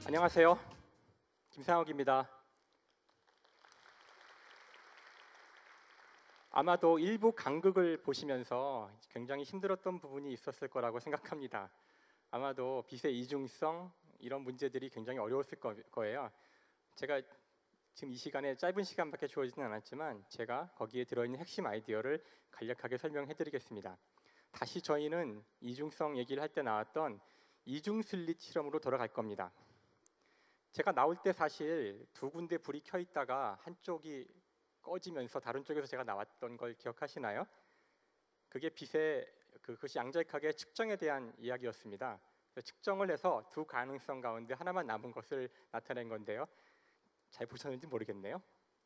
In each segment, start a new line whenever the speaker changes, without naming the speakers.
안녕하세요. 김상욱입니다. 아마도 일부 강극을 보시면서 굉장히 힘들었던 부분이 있었을 거라고 생각합니다. 아마도 빛의 이중성 이런 문제들이 굉장히 어려웠을 거예요. 제가 지금 이 시간에 짧은 시간밖에 주어지진 않았지만 제가 거기에 들어있는 핵심 아이디어를 간략하게 설명해 드리겠습니다. 다시 저희는 이중성 얘기를 할 때 나왔던 이중 슬릿 실험으로 돌아갈 겁니다. 제가 나올 때 사실 두 군데 불이 켜 있다가 한쪽이 꺼지면서 다른 쪽에서 제가 나왔던 걸 기억하시나요? 그게 그것이 양자역학의 측정에 대한 이야기였습니다. 측정을 해서 두 가능성 가운데 하나만 남은 것을 나타낸 건데요. 잘 보셨는지 모르겠네요.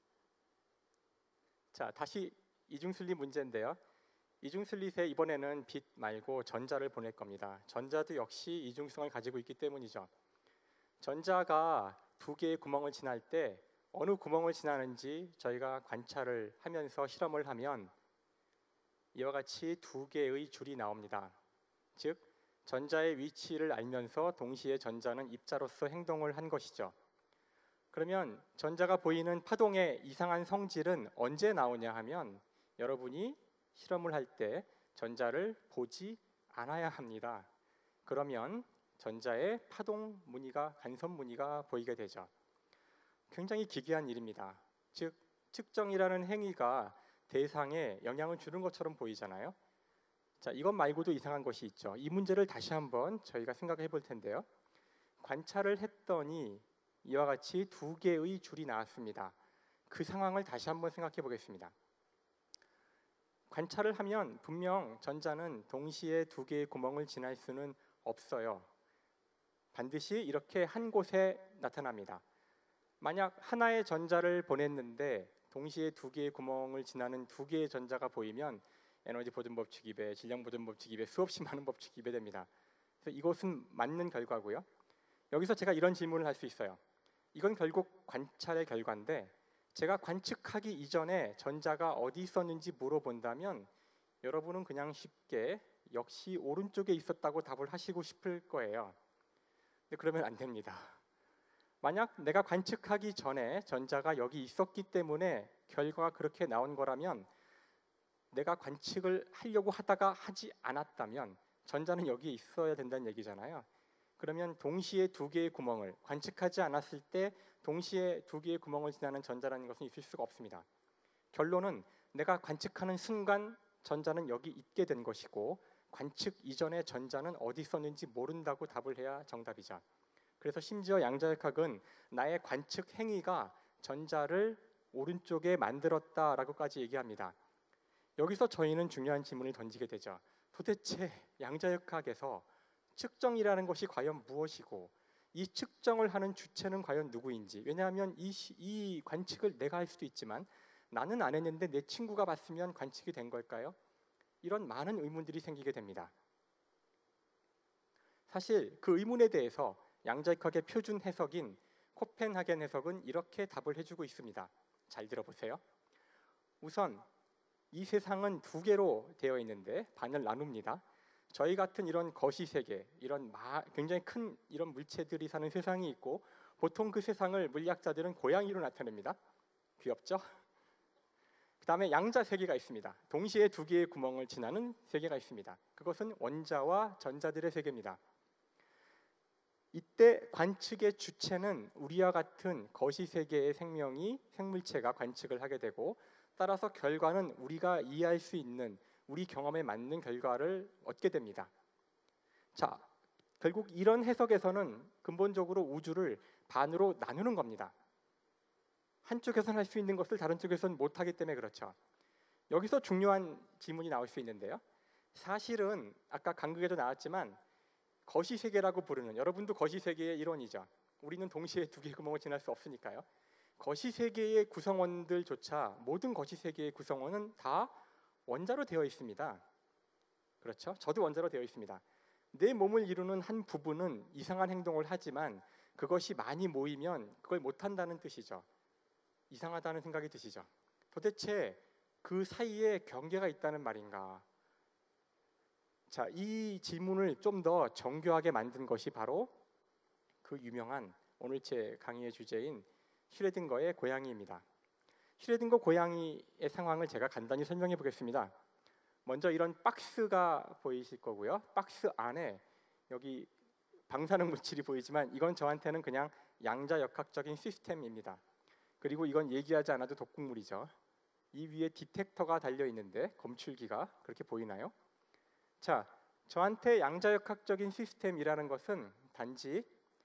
자, 다시 이중슬릿 문제인데요. 이중슬릿에 이번에는 빛 말고 전자를 보낼 겁니다. 전자도 역시 이중성을 가지고 있기 때문이죠. 전자가 두 개의 구멍을 지날 때 어느 구멍을 지나는지 저희가 관찰을 하면서 실험을 하면 이와 같이 두 개의 줄이 나옵니다. 즉, 전자의 위치를 알면서 동시에 전자는 입자로서 행동을 한 것이죠. 그러면 전자가 보이는 파동의 이상한 성질은 언제 나오냐 하면 여러분이 실험을 할 때 전자를 보지 않아야 합니다. 그러면 전자의 파동 무늬가, 간섭 무늬가 보이게 되죠. 굉장히 기괴한 일입니다. 즉, 측정이라는 행위가 대상에 영향을 주는 것처럼 보이잖아요. 자, 이것 말고도 이상한 것이 있죠. 이 문제를 다시 한번 저희가 생각해 볼 텐데요. 관찰을 했더니 이와 같이 두 개의 줄이 나왔습니다. 그 상황을 다시 한번 생각해 보겠습니다. 관찰을 하면 분명 전자는 동시에 두 개의 구멍을 지날 수는 없어요. 반드시 이렇게 한 곳에 나타납니다. 만약 하나의 전자를 보냈는데 동시에 두 개의 구멍을 지나는 두 개의 전자가 보이면 에너지 보존 법칙 2배, 질량 보존 법칙 2배, 수없이 많은 법칙 2배 됩니다. 그래서 이것은 맞는 결과고요. 여기서 제가 이런 질문을 할 수 있어요. 이건 결국 관찰의 결과인데 제가 관측하기 이전에 전자가 어디 있었는지 물어본다면 여러분은 그냥 쉽게 역시 오른쪽에 있었다고 답을 하시고 싶을 거예요. 근데 그러면 안 됩니다. 만약 내가 관측하기 전에 전자가 여기 있었기 때문에 결과가 그렇게 나온 거라면 내가 관측을 하려고 하다가 하지 않았다면 전자는 여기 있어야 된다는 얘기잖아요. 그러면 동시에 두 개의 구멍을 관측하지 않았을 때 동시에 두 개의 구멍을 지나는 전자라는 것은 있을 수가 없습니다. 결론은 내가 관측하는 순간 전자는 여기 있게 된 것이고 관측 이전에 전자는 어디 있었는지 모른다고 답을 해야 정답이죠. 그래서 심지어 양자역학은 나의 관측 행위가 전자를 오른쪽에 만들었다라고까지 얘기합니다. 여기서 저희는 중요한 질문을 던지게 되죠. 도대체 양자역학에서 측정이라는 것이 과연 무엇이고 이 측정을 하는 주체는 과연 누구인지. 왜냐하면 이 관측을 내가 할 수도 있지만 나는 안 했는데 내 친구가 봤으면 관측이 된 걸까요? 이런 많은 의문들이 생기게 됩니다. 사실 그 의문에 대해서 양자역학의 표준 해석인 코펜하겐 해석은 이렇게 답을 해주고 있습니다. 잘 들어보세요. 우선 이 세상은 두 개로 되어 있는데 반을 나눕니다. 저희 같은 이런 거시세계, 이런 굉장히 큰 이런 물체들이 사는 세상이 있고 보통 그 세상을 물리학자들은 고양이로 나타냅니다. 귀엽죠? 그 다음에 양자세계가 있습니다. 동시에 두 개의 구멍을 지나는 세계가 있습니다. 그것은 원자와 전자들의 세계입니다. 이때 관측의 주체는 우리와 같은 거시세계의 생물체가 관측을 하게 되고 따라서 결과는 우리가 이해할 수 있는 우리 경험에 맞는 결과를 얻게 됩니다. 자, 결국 이런 해석에서는 근본적으로 우주를 반으로 나누는 겁니다. 한쪽에서는 할 수 있는 것을 다른 쪽에서는 못하기 때문에 그렇죠. 여기서 중요한 질문이 나올 수 있는데요. 사실은 아까 간극에도 나왔지만 거시세계라고 부르는, 여러분도 거시세계의 일원이죠. 우리는 동시에 두 개의 구멍을 지날 수 없으니까요. 거시세계의 구성원들조차 모든 거시세계의 구성원은 다 원자로 되어 있습니다. 그렇죠? 저도 원자로 되어 있습니다. 내 몸을 이루는 한 부분은 이상한 행동을 하지만 그것이 많이 모이면 그걸 못한다는 뜻이죠. 이상하다는 생각이 드시죠? 도대체 그 사이에 경계가 있다는 말인가? 자, 이 질문을 좀 더 정교하게 만든 것이 바로 그 유명한 오늘 제 강의의 주제인 슈레딩거의 고양이입니다. 슈레딩거 고양이의 상황을 제가 간단히 설명해 보겠습니다. 먼저 이런 박스가 보이실 거고요. 박스 안에 여기 방사능 물질이 보이지만 이건 저한테는 그냥 양자역학적인 시스템입니다. 그리고 이건 얘기하지 않아도 독극물이죠. 이 위에 디텍터가 달려 있는데 검출기가 그렇게 보이나요? 자, 저한테 양자역학적인 시스템이라는 것은 단지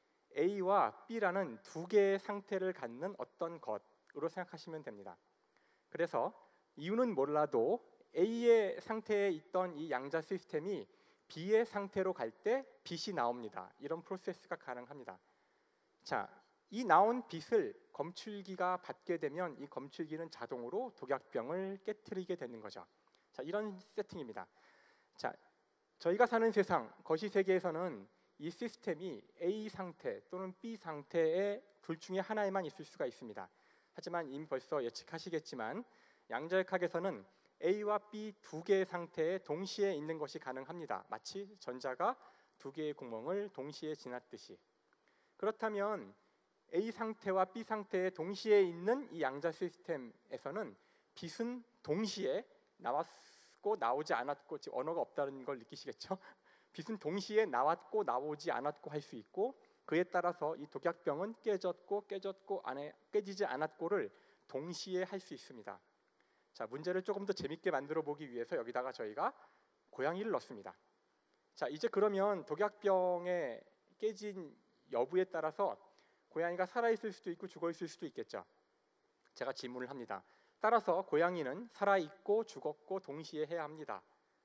A와 B라는 두 개의 상태를 갖는 어떤 것으로 생각하시면 됩니다. 그래서 이유는 몰라도 A의 상태에 있던 이 양자 시스템이 B의 상태로 갈 때 빛이 나옵니다. 이런 프로세스가 가능합니다. 자, 이 나온 빛을 검출기가 받게 되면 이 검출기는 자동으로 독약병을 깨트리게 되는 거죠. 자, 이런 세팅입니다. 자, 저희가 사는 세상, 거시 세계에서는 이 시스템이 A 상태 또는 B 상태의 둘 중에 하나에만 있을 수가 있습니다. 하지만 이미 벌써 예측하시겠지만 양자역학에서는 A와 B 두 개의 상태에 동시에 있는 것이 가능합니다. 마치 전자가 두 개의 구멍을 동시에 지났듯이. 그렇다면 A 상태와 B 상태에 동시에 있는 이 양자 시스템에서는 빛은 동시에 나왔고 나오지 않았고, 지금 언어가 없다는 걸 느끼시겠죠? 빛은 동시에 나왔고 나오지 않았고 할 수 있고, 그에 따라서 이 독약병은 깨졌고 안에 깨지지 않았고를 동시에 할 수 있습니다. 자, 문제를 조금 더 재밌게 만들어 보기 위해서 여기다가 저희가 고양이를 넣습니다. 자, 이제 그러면 독약병에 깨진 여부에 따라서 고양이가 살아있을 수도 있고 죽어있을 수도 있겠죠. 제가 질문을 합니다. 따라서 고양이는 살아있고 죽었고 동시에 해야 합니다.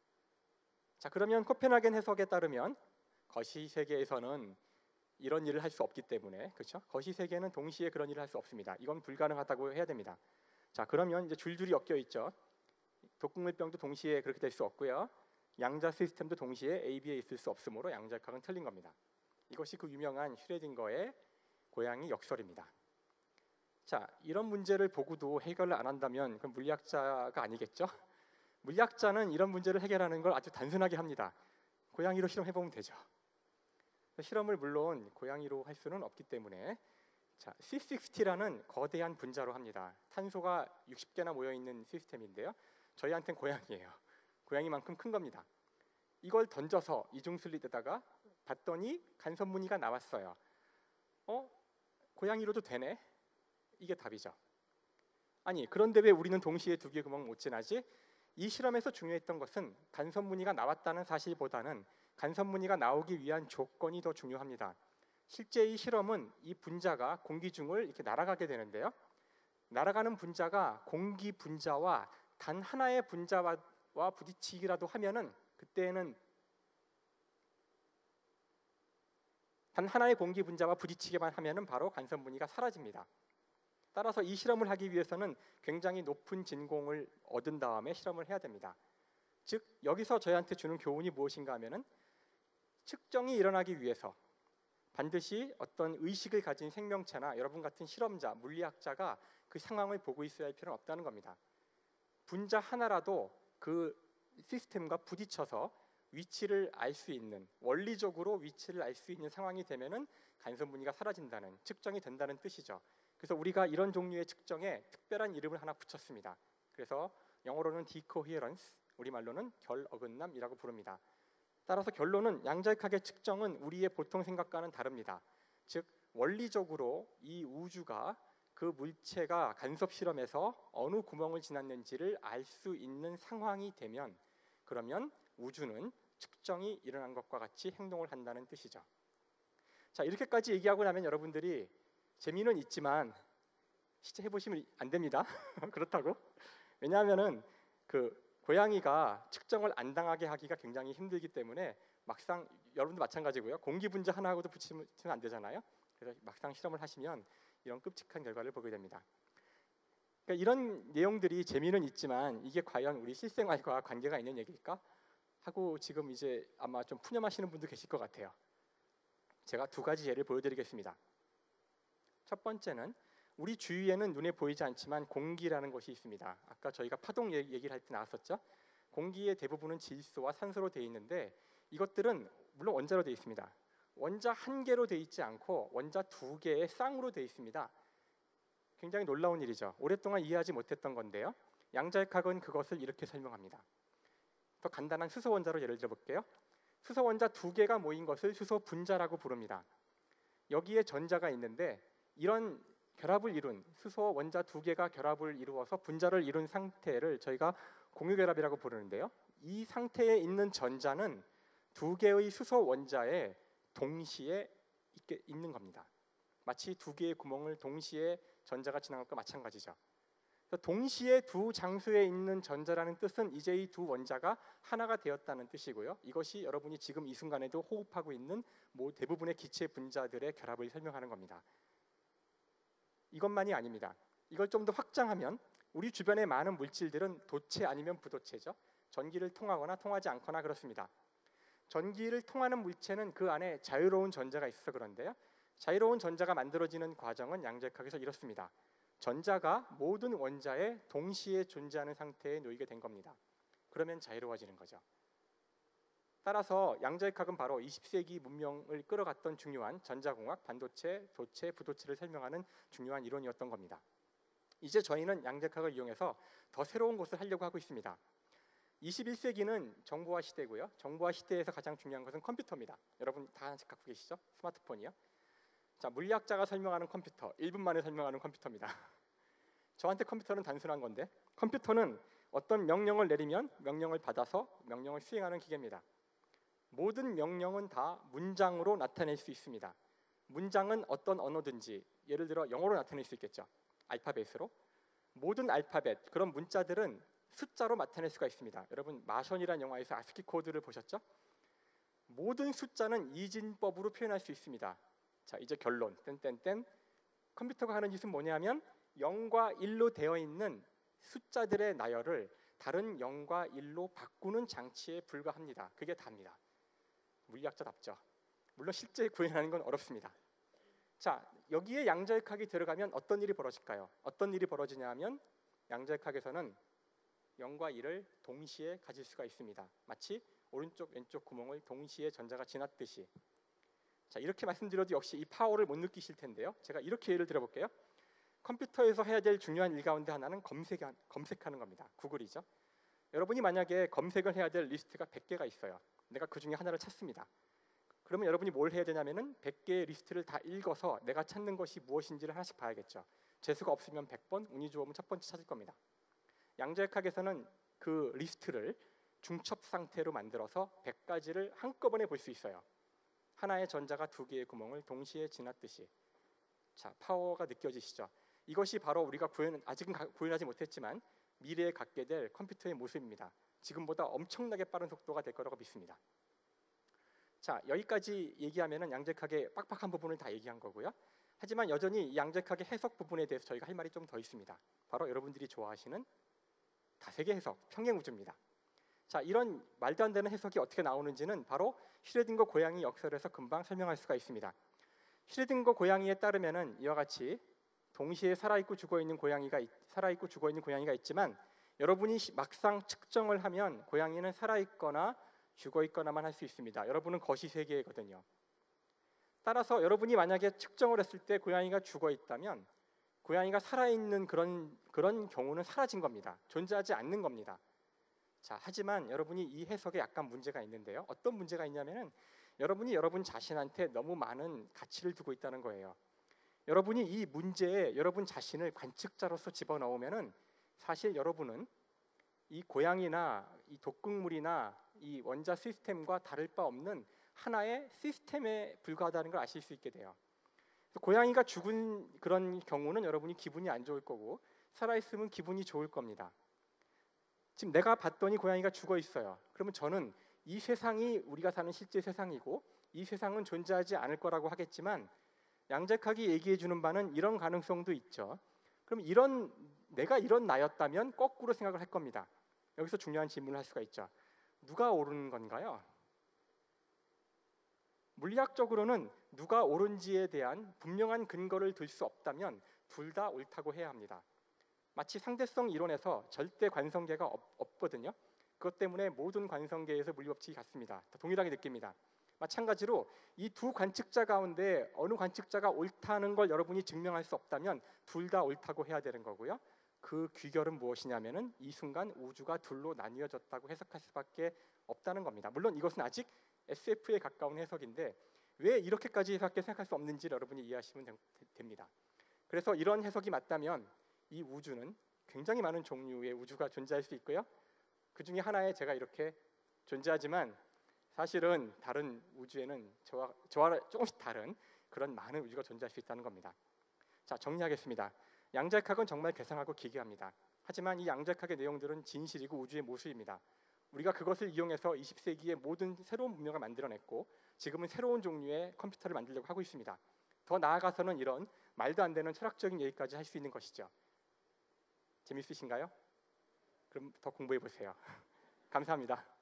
자, 그러면 코펜하겐 해석에 따르면 거시 세계에서는 이런 일을 할 수 없기 때문에, 그렇죠? 거시 세계는 동시에 그런 일을 할 수 없습니다. 이건 불가능하다고 해야 됩니다. 자, 그러면 이제 줄줄이 엮여 있죠. 독극물병도 동시에 그렇게 될 수 없고요. 양자 시스템도 동시에 A, B에 있을 수 없으므로 양자역학은 틀린 겁니다. 이것이 그 유명한 슈레딩거의 고양이 역설입니다. 자, 이런 문제를 보고도 해결을 안 한다면 그럼 물리학자가 아니겠죠? 물리학자는 이런 문제를 해결하는 걸 아주 단순하게 합니다. 고양이로 실험해보면 되죠. 실험을 물론 고양이로 할 수는 없기 때문에, 자, C60라는 거대한 분자로 합니다. 탄소가 60개나 모여있는 시스템인데요. 저희한테는 고양이에요. 고양이만큼 큰 겁니다. 이걸 던져서 이중슬릿에다가 봤더니 간섭무늬가 나왔어요. 고양이로도 되네? 이게 답이죠. 아니, 그런데 왜 우리는 동시에 두 개의 구멍 못 지나지? 이 실험에서 중요했던 것은 간섭무늬가 나왔다는 사실보다는 간섭무늬가 나오기 위한 조건이 더 중요합니다. 실제 이 실험은 이 분자가 공기 중을 이렇게 날아가게 되는데요. 날아가는 분자가 공기 분자와 단 하나의 분자와 부딪히기라도 하면은, 그때는 단 하나의 공기 분자와 부딪히기만 하면은 바로 간섭무늬가 사라집니다. 따라서 이 실험을 하기 위해서는 굉장히 높은 진공을 얻은 다음에 실험을 해야 됩니다. 즉, 여기서 저희한테 주는 교훈이 무엇인가 하면은, 측정이 일어나기 위해서 반드시 어떤 의식을 가진 생명체나 여러분 같은 실험자, 물리학자가 그 상황을 보고 있어야 할 필요는 없다는 겁니다. 분자 하나라도 그 시스템과 부딪혀서 위치를 알 수 있는, 원리적으로 위치를 알 수 있는 상황이 되면은 간섭무늬가 사라진다는, 측정이 된다는 뜻이죠. 그래서 우리가 이런 종류의 측정에 특별한 이름을 하나 붙였습니다. 그래서 영어로는 decoherence, 우리말로는 결어긋남이라고 부릅니다. 따라서 결론은 양자역학의 측정은 우리의 보통 생각과는 다릅니다. 즉, 원리적으로 이 우주가, 그 물체가 간섭 실험에서 어느 구멍을 지났는지를 알 수 있는 상황이 되면, 그러면 우주는 측정이 일어난 것과 같이 행동을 한다는 뜻이죠. 자, 이렇게까지 얘기하고 나면 여러분들이 재미는 있지만 실제 해보시면 안 됩니다. 그렇다고. 왜냐하면은 그 고양이가 측정을 안 당하게 하기가 굉장히 힘들기 때문에 막상, 여러분도 마찬가지고요. 공기 분자 하나하고도 붙이면 안 되잖아요. 그래서 막상 실험을 하시면 이런 끔찍한 결과를 보게 됩니다. 그러니까 이런 내용들이 재미는 있지만 이게 과연 우리 실생활과 관계가 있는 얘기일까? 하고 지금 이제 아마 좀 푸념하시는 분도 계실 것 같아요. 제가 두 가지 예를 보여드리겠습니다. 첫 번째는 우리 주위에는 눈에 보이지 않지만 공기라는 것이 있습니다. 아까 저희가 파동 얘기를 할 때 나왔었죠. 공기의 대부분은 질소와 산소로 되어 있는데 이것들은 물론 원자로 되어 있습니다. 원자 한 개로 돼 있지 않고 원자 두 개의 쌍으로 돼 있습니다. 굉장히 놀라운 일이죠. 오랫동안 이해하지 못했던 건데요. 양자역학은 그것을 이렇게 설명합니다. 더 간단한 수소 원자로 예를 들어 볼게요. 수소 원자 두 개가 모인 것을 수소 분자라고 부릅니다. 여기에 전자가 있는데 이런 결합을 이룬 수소 원자 두 개가 결합을 이루어서 분자를 이룬 상태를 저희가 공유결합이라고 부르는데요. 이 상태에 있는 전자는 두 개의 수소 원자에 동시에 있는 겁니다. 마치 두 개의 구멍을 동시에 전자가 지나간 것과 마찬가지죠. 동시에 두 장소에 있는 전자라는 뜻은 이제 이 두 원자가 하나가 되었다는 뜻이고요. 이것이 여러분이 지금 이 순간에도 호흡하고 있는 대부분의 기체 분자들의 결합을 설명하는 겁니다. 이것만이 아닙니다. 이걸 좀 더 확장하면 우리 주변의 많은 물질들은 도체 아니면 부도체죠. 전기를 통하거나 통하지 않거나 그렇습니다. 전기를 통하는 물체는 그 안에 자유로운 전자가 있어서 그런데요. 자유로운 전자가 만들어지는 과정은 양자역학에서 이렇습니다. 전자가 모든 원자에 동시에 존재하는 상태에 놓이게 된 겁니다. 그러면 자유로워지는 거죠. 따라서 양자역학은 바로 20세기 문명을 끌어갔던 중요한 전자공학, 반도체, 도체, 부도체를 설명하는 중요한 이론이었던 겁니다. 이제 저희는 양자역학을 이용해서 더 새로운 것을 하려고 하고 있습니다. 21세기는 정보화 시대고요. 정보화 시대에서 가장 중요한 것은 컴퓨터입니다. 여러분 다 하나씩 갖고 계시죠? 스마트폰이요. 자, 물리학자가 설명하는 컴퓨터, 1분 만에 설명하는 컴퓨터입니다. 저한테 컴퓨터는 단순한 건데 컴퓨터는 어떤 명령을 내리면 명령을 받아서 명령을 수행하는 기계입니다. 모든 명령은 다 문장으로 나타낼 수 있습니다. 문장은 어떤 언어든지 예를 들어 영어로 나타낼 수 있겠죠. 알파벳으로. 모든 알파벳, 그런 문자들은 숫자로 나타낼 수가 있습니다. 여러분 마션이라는 영화에서 아스키 코드를 보셨죠? 모든 숫자는 이진법으로 표현할 수 있습니다. 자, 이제 결론. 땡땡땡. 컴퓨터가 하는 짓은 뭐냐면 0과 1로 되어 있는 숫자들의 나열을 다른 0과 1로 바꾸는 장치에 불과합니다. 그게 답니다. 물리학자답죠. 물론 실제 구현하는 건 어렵습니다. 자, 여기에 양자역학이 들어가면 어떤 일이 벌어질까요? 어떤 일이 벌어지냐면 양자역학에서는 0과 1을 동시에 가질 수가 있습니다. 마치 오른쪽 왼쪽 구멍을 동시에 전자가 지났듯이. 자, 이렇게 말씀드려도 역시 이 파워를 못 느끼실 텐데요. 제가 이렇게 예를 들어볼게요. 컴퓨터에서 해야 될 중요한 일 가운데 하나는 검색하는 겁니다. 구글이죠. 여러분이 만약에 검색을 해야 될 리스트가 100개가 있어요. 내가 그 중에 하나를 찾습니다. 그러면 여러분이 뭘 해야 되냐면은 100개의 리스트를 다 읽어서 내가 찾는 것이 무엇인지를 하나씩 봐야겠죠. 재수가 없으면 100번, 운이 좋으면 첫 번째 찾을 겁니다. 양자역학에서는 그 리스트를 중첩 상태로 만들어서 100가지를 한꺼번에 볼 수 있어요. 하나의 전자가 두 개의 구멍을 동시에 지났듯이. 자, 파워가 느껴지시죠? 이것이 바로 우리가 아직은 구현하지 못했지만 미래에 갖게 될 컴퓨터의 모습입니다. 지금보다 엄청나게 빠른 속도가 될 거라고 믿습니다. 자, 여기까지 얘기하면은 양자역학의 빡빡한 부분을 다 얘기한 거고요. 하지만 여전히 이 양자역학의 해석 부분에 대해서 저희가 할 말이 좀 더 있습니다. 바로 여러분들이 좋아하시는 다세계 해석, 평행우주입니다. 자, 이런 말도 안 되는 해석이 어떻게 나오는지는 바로 슈레딩거 고양이 역설에서 금방 설명할 수가 있습니다. 슈레딩거 고양이에 따르면은 이와 같이 동시에 살아있고 죽어있는 고양이가 있지만 여러분이 막상 측정을 하면 고양이는 살아있거나 죽어있거나만 할 수 있습니다. 여러분은 거시세계거든요. 따라서 여러분이 만약에 측정을 했을 때 고양이가 죽어있다면 고양이가 살아있는 그런 경우는 사라진 겁니다. 존재하지 않는 겁니다. 자, 하지만 여러분이 이 해석에 약간 문제가 있는데요. 어떤 문제가 있냐면은 여러분이 여러분 자신한테 너무 많은 가치를 두고 있다는 거예요. 여러분이 이 문제에 여러분 자신을 관측자로서 집어넣으면은 사실 여러분은 이 고양이나 이 독극물이나 이 원자 시스템과 다를 바 없는 하나의 시스템에 불과하다는 걸 아실 수 있게 돼요. 고양이가 죽은 그런 경우는 여러분이 기분이 안 좋을 거고 살아있으면 기분이 좋을 겁니다. 지금 내가 봤더니 고양이가 죽어 있어요. 그러면 저는 이 세상이 우리가 사는 실제 세상이고 이 세상은 존재하지 않을 거라고 하겠지만 양자역학이 얘기해 주는 바는 이런 가능성도 있죠. 그럼 내가 이런 나였다면 거꾸로 생각을 할 겁니다. 여기서 중요한 질문을 할 수가 있죠. 누가 옳은 건가요? 물리학적으로는 누가 옳은지에 대한 분명한 근거를 들 수 없다면 둘 다 옳다고 해야 합니다. 마치 상대성 이론에서 절대 관성계가 없거든요. 그것 때문에 모든 관성계에서 물리법칙이 같습니다. 다 동일하게 느낍니다. 마찬가지로 이 두 관측자 가운데 어느 관측자가 옳다는 걸 여러분이 증명할 수 없다면 둘 다 옳다고 해야 되는 거고요. 그 귀결은 무엇이냐면은 이 순간 우주가 둘로 나뉘어졌다고 해석할 수밖에 없다는 겁니다. 물론 이것은 아직 SF에 가까운 해석인데 왜 이렇게까지 생각할 수 없는지 여러분이 이해하시면 됩니다. 그래서 이런 해석이 맞다면 이 우주는 굉장히 많은 종류의 우주가 존재할 수 있고요. 그 중에 하나에 제가 이렇게 존재하지만 사실은 다른 우주에는 저와 조금씩 다른 그런 많은 우주가 존재할 수 있다는 겁니다. 자, 정리하겠습니다. 양자역학은 정말 괴상하고 기괴합니다. 하지만 이 양자역학의 내용들은 진실이고 우주의 모순입니다. 우리가 그것을 이용해서 20세기의 모든 새로운 문명을 만들어냈고 지금은 새로운 종류의 컴퓨터를 만들려고 하고 있습니다. 더 나아가서는 이런 말도 안 되는 철학적인 얘기까지 할 수 있는 것이죠. 재밌으신가요? 그럼 더 공부해 보세요. 감사합니다.